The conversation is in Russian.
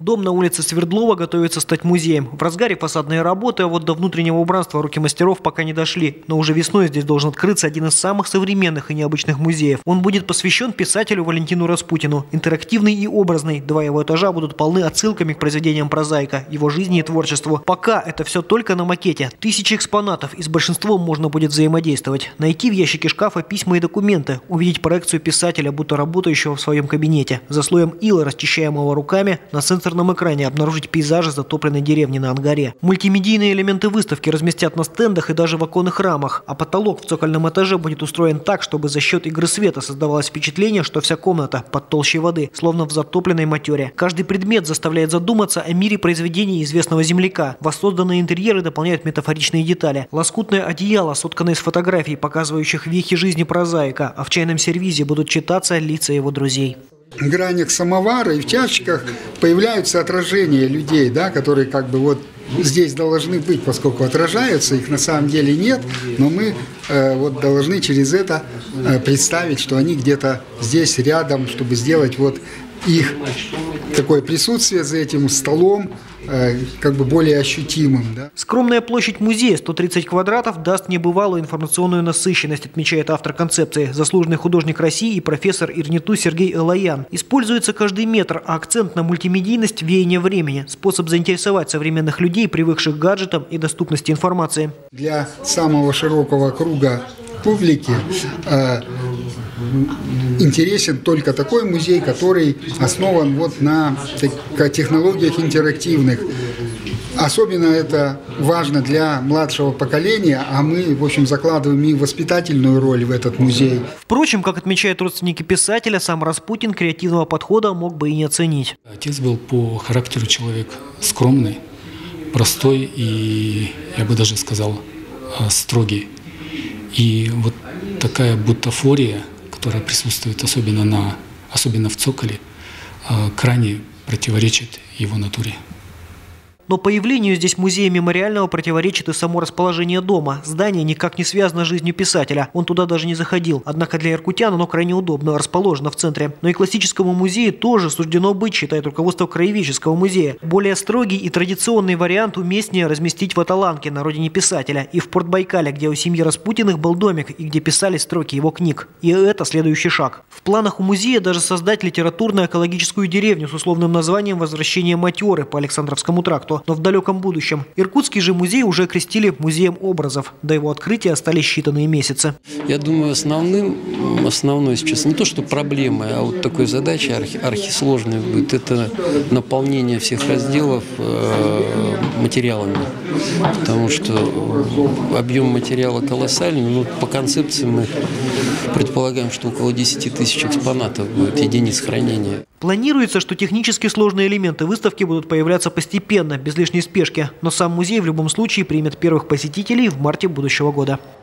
Дом на улице Свердлова готовится стать музеем. В разгаре фасадные работы, а вот до внутреннего убранства руки мастеров пока не дошли. Но уже весной здесь должен открыться один из самых современных и необычных музеев. Он будет посвящен писателю Валентину Распутину. Интерактивный и образный. 2 его этажа будут полны отсылками к произведениям прозаика, его жизни и творчеству. Пока это все только на макете. 1000 экспонатов, и с большинством можно будет взаимодействовать. Найти в ящике шкафа письма и документы. Увидеть проекцию писателя, будто работающего в своем кабинете. За слоем ила, расчищаемого руками, на сенсорном экране обнаружить пейзажи затопленной деревни на Ангаре. Мультимедийные элементы выставки разместят на стендах и даже в оконных рамах. А потолок в цокольном этаже будет устроен так, чтобы за счет игры света создавалось впечатление, что вся комната под толщей воды, словно в затопленной матере. Каждый предмет заставляет задуматься о мире произведений известного земляка. Воссозданные интерьеры дополняют метафоричные детали. Лоскутное одеяло, сотканное из фотографий, показывающих вехи жизни прозаика, а в чайном сервизе будут читаться лица его друзей. В гранях самовара и в чашечках появляются отражения людей, да, которые как бы вот здесь должны быть, поскольку отражаются, их на самом деле нет, но мы вот должны через это представить, что они где-то здесь рядом, чтобы сделать вот их такое присутствие за этим столом как бы более ощутимым. Да? Скромная площадь музея 130 квадратов даст небывалую информационную насыщенность, отмечает автор концепции, заслуженный художник России и профессор ИРНИТУ Сергей Элаян. Используется каждый метр, а акцент на мультимедийность, веяние времени, способ заинтересовать современных людей, привыкших к гаджетам и доступности информации. Для самого широкого круга публики интересен только такой музей, который основан вот на технологиях интерактивных. Особенно это важно для младшего поколения, а мы, в общем, закладываем и воспитательную роль в этот музей. Впрочем, как отмечают родственники писателя, сам Распутин креативного подхода мог бы и не оценить. Отец был по характеру человек скромный, простой и, я бы даже сказал, строгий. И вот такая бутафория, которая присутствует особенно в цоколе, крайне противоречит его натуре. Но появлению здесь музея мемориального противоречит и само расположение дома. Здание никак не связано с жизнью писателя. Он туда даже не заходил. Однако для иркутян оно крайне удобно, расположено в центре. Но и классическому музею тоже суждено быть, считает руководство Краеведческого музея. Более строгий и традиционный вариант уместнее разместить в Аталанке, на родине писателя, и в Порт-Байкале, где у семьи Распутиных был домик и где писали строки его книг. И это следующий шаг. В планах у музея даже создать литературно-экологическую деревню с условным названием «Возвращение Матеры» по Александровскому тракту. Но в далеком будущем. Иркутский же музей уже окрестили музеем образов. До его открытия остались считанные месяцы. Я думаю, основной сейчас не то, что проблемой, а вот такой задачей архисложной будет. Это наполнение всех разделов материалами. Потому что объем материала колоссальный. Но по концепции мы предполагаем, что около 10 тысяч экспонатов будет, единиц хранения. Планируется, что технически сложные элементы выставки будут появляться постепенно, без лишней спешки. Но сам музей в любом случае примет первых посетителей в марте будущего года.